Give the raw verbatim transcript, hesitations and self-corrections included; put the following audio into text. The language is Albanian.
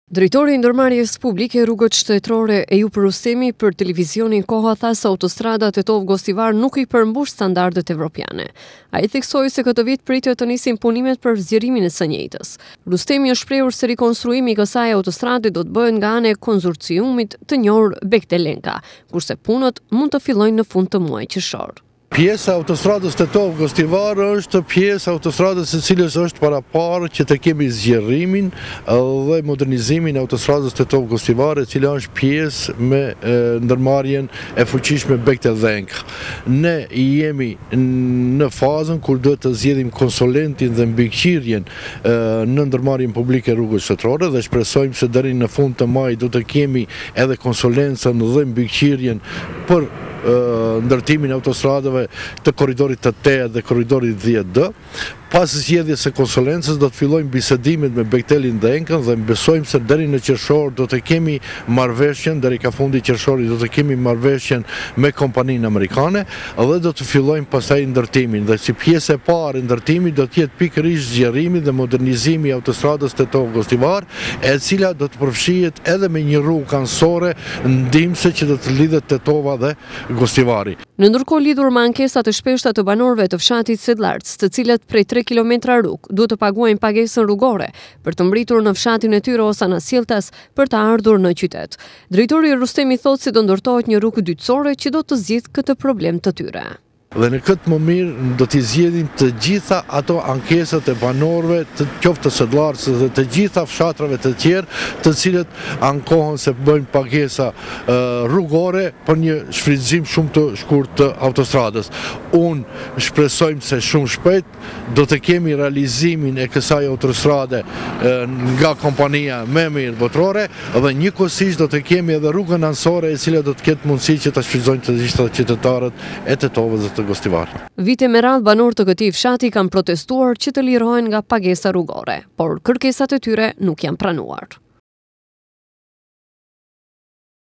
Drejtori i ndërmarrjes publike rrugët shtetërore e ju Rustemi për televizionin Koha tha se autostrada Tetov-Gostivar nuk i përmbush standardet evropiane. Ai theksoi se këtë vit pritet të nisin punimet për zgjerimin e së njëjtës. Rustemi është shprehur se rikonstruimi i kësaj autostrade do të bëhet nga ana e konsorciumit të njohur Bechtel-Lenka, kurse punët mund të fillojnë në fund të muajit qershor. Pjesa e autostradës Tetov-Gostivar është pjesë autostradës e cilës është paraparë që të kemi zgjerimin dhe modernizimin e autostradës Tetov-Gostivar, e cila është pjesë me e, ndërmarrjen e fuqishme Bechtel-Lenka. Ne jemi në fazën kur duhet të zgjedhim konsulentin dhe mbikëqyrjen në ndërmarrjen publike rrugës shtetërore dhe shpresojmë se deri në fund të majit do të kemi edhe konsulencën dhe mbikëqyrjen për ndërtimin e autostradave të korridorit të tetë dhe korridorit dhjetë D. Pas zgjedhjes së konsulencës do të fillojmë bisedimet me Bechtelin dhe Lenkën dhe besojmë se deri në qershor do të kemi marrëveshjen, deri ka fundi qershorit do të kemi marrëveshjen me kompaninë amerikane dhe do të fillojmë pastaj ndërtimin. Dhe si pjesë e parë e ndërtimit do të jetë pikërisht zgjerimi dhe modernizimi i autostradës Tetov-Gostivar, e cila do të përfshihet edhe me një rrugë anësore ndihmëse që do të lidhet Tetova dhe Gostivari. Në ndërkohë, lidhur me ankesat e shpeshta të banorëve të fshatit Sedlarc, të cilët prej tre kilometra rrugë duhet të paguajnë pagesën rrugore për të mbritur në fshatin e tyre ose anasjelltas për të ardhur në qytet. Drejtori Rustemi thotë se do ndërtohet një rrugë dytësore që do të zgjidhë këtë problem të tyre. Dhe në këtë mënyrë do t'i zgjedhim të gjitha ato ankesat e banorëve, të qoftë të Sedlarcës dhe të gjitha fshatrave të tjerë, të cilët ankohen se bëjnë pagesa uh, rrugore për një shfrytëzim shumë të shkurtë të autostradës. Unë shpresojmë se shumë shpejt do të kemi realizimin e kësaj autostrade uh, nga kompania më e mirë botërore dhe njëkohësisht do të kemi edhe rrugën anësore e cila do të ketë mundësi që ta shfrytëzojnë të gjitha qytetarët e Tetovës dhe të Gostivar. Vite me radhë banorë të këtij fshati kanë protestuar që të lirohen nga pagesa rrugore, por kërkesat e tyre nuk janë pranuar.